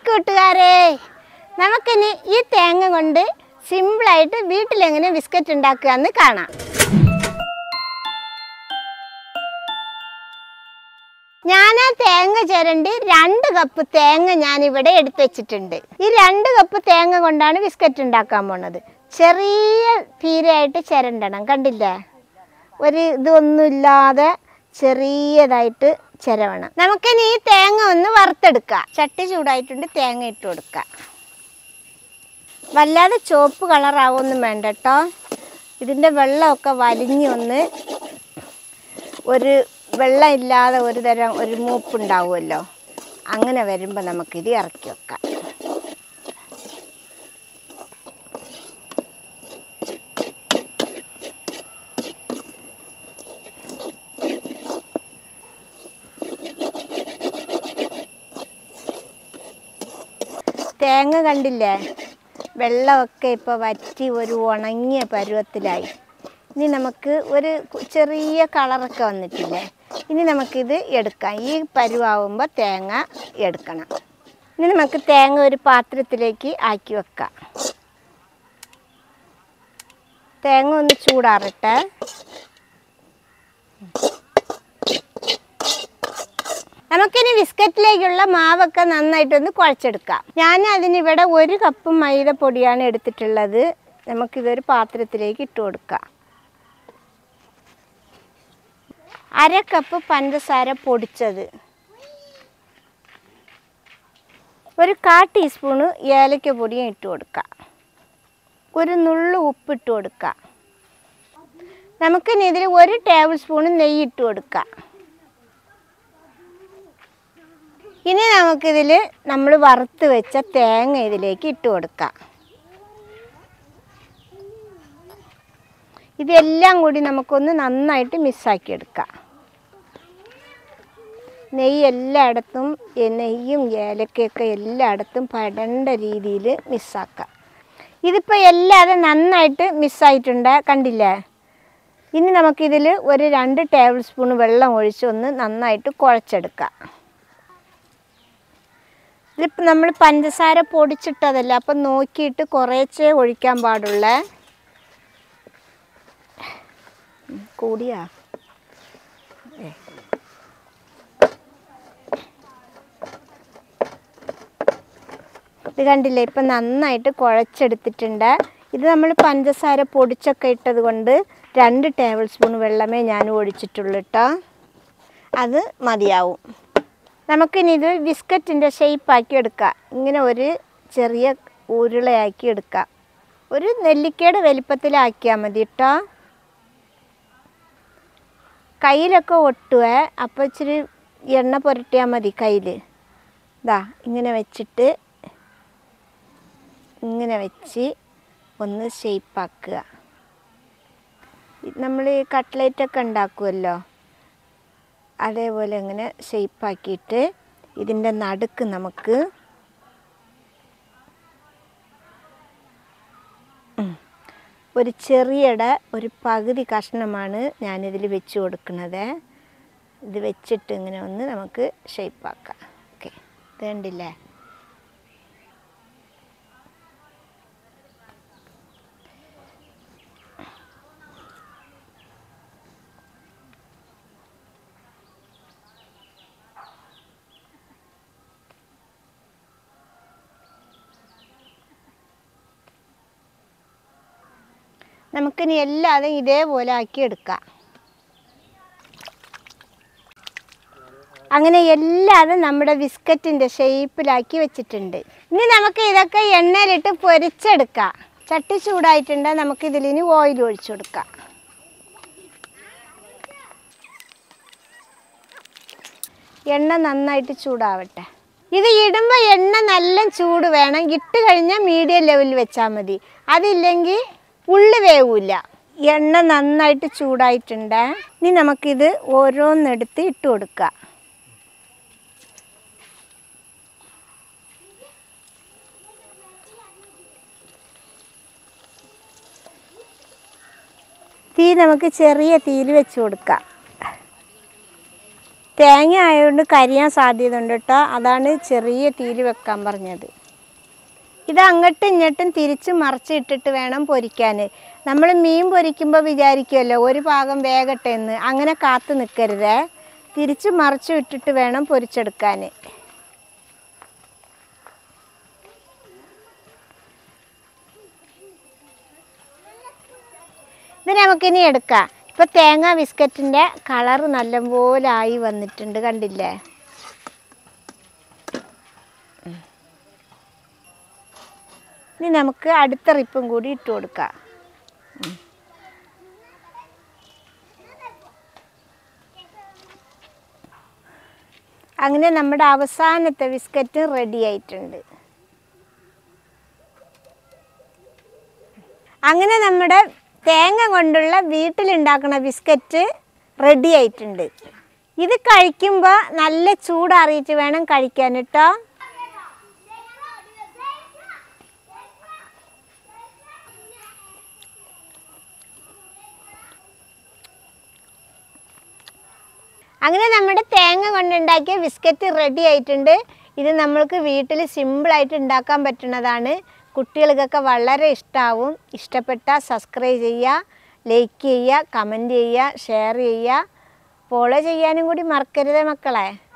കൂട്ടുകാരെ, നമുക്കിനി ഈ തേങ്ങ കൊണ്ട് സിമ്പിളായിട്ട് വീട്ടിലെങ്ങനെ ബിസ്ക്കറ്റ് ഉണ്ടാക്കുക എന്ന് കാണാം. ഞാൻ ആ തേങ്ങ ചിരണ്ടി 2 കപ്പ് തേങ്ങ ഞാനിവിടെ എടുത്ത് വെച്ചിട്ടുണ്ട്. ഈ 2 കപ്പ് തേങ്ങ കൊണ്ടാണ് ബിസ്ക്കറ്റ് ഉണ്ടാക്കാൻ പോണത്. ചെറിയ പീരയായിട്ട് ചിരണ്ടണം, കണ്ടില്ലേ? ഒരു ഇതൊന്നുമില്ലാതെ ചെറിയതായിട്ട് ചിരവണം. നമുക്കിനി ഈ തേങ്ങ ഒന്ന് വറുത്തെടുക്കാം. ചട്ടി ചൂടായിട്ടുണ്ട്, തേങ്ങ ഇട്ട് കൊടുക്കാം. വല്ലാതെ ചുവപ്പ് കളറാവൊന്നും വേണ്ട കേട്ടോ. ഇതിൻ്റെ വെള്ളമൊക്കെ വലിഞ്ഞൊന്ന് ഒരു വെള്ളം ഇല്ലാതെ ഒരു തരം ഒരു മൂപ്പുണ്ടാവുമല്ലോ, അങ്ങനെ വരുമ്പോൾ നമുക്കിത് ഇറക്കി വെക്കാം. തേങ്ങ കണ്ടില്ലേ, വെള്ളമൊക്കെ ഇപ്പോൾ വറ്റി ഒരു ഉണങ്ങിയ പരുവത്തിലായി. ഇനി നമുക്ക് ഒരു ചെറിയ കളറൊക്കെ വന്നിട്ടില്ലേ, ഇനി നമുക്കിത് എടുക്കാം. ഈ പരുവാകുമ്പോൾ തേങ്ങ എടുക്കണം. ഇനി നമുക്ക് തേങ്ങ ഒരു പാത്രത്തിലേക്ക് ആക്കി വെക്കാം. തേങ്ങ ഒന്ന് ചൂടാറട്ടെ. നമുക്കിനി ബിസ്ക്കറ്റിലേക്കുള്ള മാവൊക്കെ നന്നായിട്ടൊന്ന് കുഴച്ചെടുക്കാം. ഞാൻ അതിനിവിടെ 1 കപ്പ് മൈദപ്പൊടിയാണ് എടുത്തിട്ടുള്ളത്. നമുക്കിതൊരു പാത്രത്തിലേക്ക് ഇട്ട് കൊടുക്കാം. 1/2 കപ്പ് പഞ്ചസാര പൊടിച്ചത്, 1/4 ടീസ്പൂണ് ഏലക്ക പൊടിയും ഇട്ട് കൊടുക്കാം. ഒരു നുള്ളു ഉപ്പിട്ട് കൊടുക്കാം. നമുക്കിനി ഇതിൽ 1 ടേബിൾ സ്പൂണ് നെയ്യ് ഇട്ട് കൊടുക്കാം. ഇനി നമുക്കിതിൽ നമ്മൾ വറുത്ത് വെച്ച തേങ്ങ ഇതിലേക്ക് ഇട്ട് കൊടുക്കാം. ഇതെല്ലാം കൂടി നമുക്കൊന്ന് നന്നായിട്ട് മിക്സാക്കി എടുക്കാം. നെയ്യ് എല്ലായിടത്തും, നെയ്യും ഏലക്കയൊക്കെ എല്ലായിടത്തും പെടേണ്ട രീതിയിൽ മിക്സാക്കാം. ഇതിപ്പോൾ എല്ലാതും നന്നായിട്ട് മിക്സായിട്ടുണ്ട്, കണ്ടില്ലേ? ഇനി നമുക്കിതിൽ ഒരു 2 ടേബിൾ സ്പൂൺ വെള്ളം ഒഴിച്ചൊന്ന് നന്നായിട്ട് കുഴച്ചെടുക്കാം. ഇതിപ്പോൾ നമ്മൾ പഞ്ചസാര പൊടിച്ചിട്ടതല്ല, അപ്പം നോക്കിയിട്ട് കുറേച്ചേ ഒഴിക്കാൻ പാടുള്ളേ. കൂടിയാ ഇത് കണ്ടില്ലേ, ഇപ്പം നന്നായിട്ട് കുഴച്ചെടുത്തിട്ടുണ്ട്. ഇത് നമ്മൾ പഞ്ചസാര പൊടിച്ചൊക്കെ ഇട്ടത് കൊണ്ട് 2 ടേബിൾ സ്പൂൺ വെള്ളമേ ഞാൻ ഒഴിച്ചിട്ടുള്ളൂ കേട്ടോ. അത് മതിയാവും. നമുക്കിനി ഇത് ബിസ്ക്കറ്റിൻ്റെ ഷേപ്പാക്കി എടുക്കാം. ഇങ്ങനെ ഒരു ചെറിയ ഉരുളയാക്കി എടുക്കാം. ഒരു നെല്ലിക്കയുടെ വലിപ്പത്തിലാക്കിയാൽ മതി കേട്ടോ. കയ്യിലൊക്കെ ഒട്ടുവേ, അപ്പോൾ ഇച്ചിരി എണ്ണ പുരട്ടിയാൽ മതി കയ്യിൽ. ഇതാ ഇങ്ങനെ വെച്ചിട്ട് ഇങ്ങനെ വെച്ച് ഒന്ന് ഷേപ്പാക്കുക. നമ്മൾ ഈ കട്ട്ലേറ്റൊക്കെ ഉണ്ടാക്കുമല്ലോ, അതേപോലെ ഇങ്ങനെ ഷേപ്പാക്കിയിട്ട് ഇതിൻ്റെ നടുക്ക് നമുക്ക് ഒരു ചെറിയുടെ ഒരു പകുതി കഷ്ണമാണ് ഞാനിതിൽ വെച്ച് കൊടുക്കുന്നത്. ഇത് വെച്ചിട്ട് ഇങ്ങനെ ഒന്ന് നമുക്ക് ഷേപ്പാക്കാം. ഓക്കെ, ഇത് കണ്ടില്ലേ? നമുക്കിനി എല്ലാതും ഇതേപോലെ ആക്കി എടുക്കാം. അങ്ങനെ എല്ലാതും നമ്മുടെ ബിസ്ക്കറ്റിൻ്റെ ഷേപ്പിലാക്കി വെച്ചിട്ടുണ്ട്. ഇനി നമുക്ക് ഇതൊക്കെ എണ്ണയിലിട്ട് പൊരിച്ചെടുക്കാം. ചട്ടി ചൂടായിട്ടുണ്ട്, നമുക്കിതിലിനി ഓയിൽ ഒഴിച്ചു കൊടുക്കാം. എണ്ണ നന്നായിട്ട് ചൂടാവട്ടെ. ഇത് ഇടുമ്പോൾ എണ്ണ നല്ല ചൂട് വേണം. ഇട്ട് കഴിഞ്ഞാൽ മീഡിയം ലെവലിൽ വെച്ചാൽ മതി. അതില്ലെങ്കിൽ ഉള്ളി വേവില്ല. എണ്ണ നന്നായിട്ട് ചൂടായിട്ടുണ്ട്. ഇനി നമുക്കിത് ഓരോന്നെടുത്ത് ഇട്ട് കൊടുക്കാം. തീ നമുക്ക് ചെറിയ തീയിൽ വെച്ച് കൊടുക്കാം. തേങ്ങ ആയതുകൊണ്ട് കരിയാൻ സാധ്യത ഉണ്ട് കേട്ടോ. അതാണ് ചെറിയ തീയിൽ വെക്കാൻ പറഞ്ഞത്. ഇത് അങ്ങോട്ടും ഇങ്ങോട്ടും തിരിച്ച് മറിച്ചിട്ടിട്ട് വേണം പൊരിക്കാൻ. നമ്മൾ മീൻ പൊരിക്കുമ്പോൾ വിചാരിക്കുമല്ലോ ഒരു ഭാഗം വേകട്ടെ എന്ന്. അങ്ങനെ കാത്തു നിൽക്കരുതേ, തിരിച്ച് മറിച്ച് ഇട്ടിട്ട് വേണം പൊരിച്ചെടുക്കാൻ. ഇത് നമുക്കിനി എടുക്കാം. ഇപ്പോൾ തേങ്ങ ബിസ്ക്കറ്റിൻ്റെ കളറ് നല്ലപോലെ ആയി വന്നിട്ടുണ്ട്, കണ്ടില്ലേ? ഇനി നമുക്ക് അടുത്ത റിപ്പും കൂടി ഇട്ട് കൊടുക്കാം. അങ്ങനെ നമ്മുടെ അവസാനത്തെ ബിസ്ക്കറ്റ് റെഡി ആയിട്ടുണ്ട്. അങ്ങനെ നമ്മുടെ തേങ്ങ കൊണ്ടുള്ള വീട്ടിലുണ്ടാക്കുന്ന ബിസ്ക്കറ്റ് റെഡി ആയിട്ടുണ്ട്. ഇത് കഴിക്കുമ്പോൾ നല്ല ചൂടാറിയിട്ട് വേണം കഴിക്കാൻ കേട്ടോ. അങ്ങനെ നമ്മുടെ തേങ്ങ കൊണ്ടുണ്ടാക്കിയ ബിസ്ക്കറ്റ് റെഡി ആയിട്ടുണ്ട്. ഇത് നമ്മൾക്ക് വീട്ടിൽ സിമ്പിളായിട്ട് ഉണ്ടാക്കാൻ പറ്റുന്നതാണ്. കുട്ടികൾക്കൊക്കെ വളരെ ഇഷ്ടമാവും. ഇഷ്ടപ്പെട്ടാൽ സബ്സ്ക്രൈബ് ചെയ്യുക, ലൈക്ക് ചെയ്യുക, കമൻറ്റ് ചെയ്യുക, ഷെയർ ചെയ്യുക, ഫോളോ ചെയ്യാനും കൂടി മറക്കരുതേ മക്കളെ.